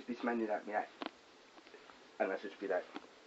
this man did that, me like, and I just be like,